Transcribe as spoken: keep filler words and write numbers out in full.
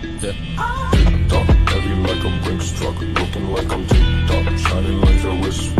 Yeah. TikTok, heavy like a Brinks truck, looking like I'm TikTok, shining like a wrist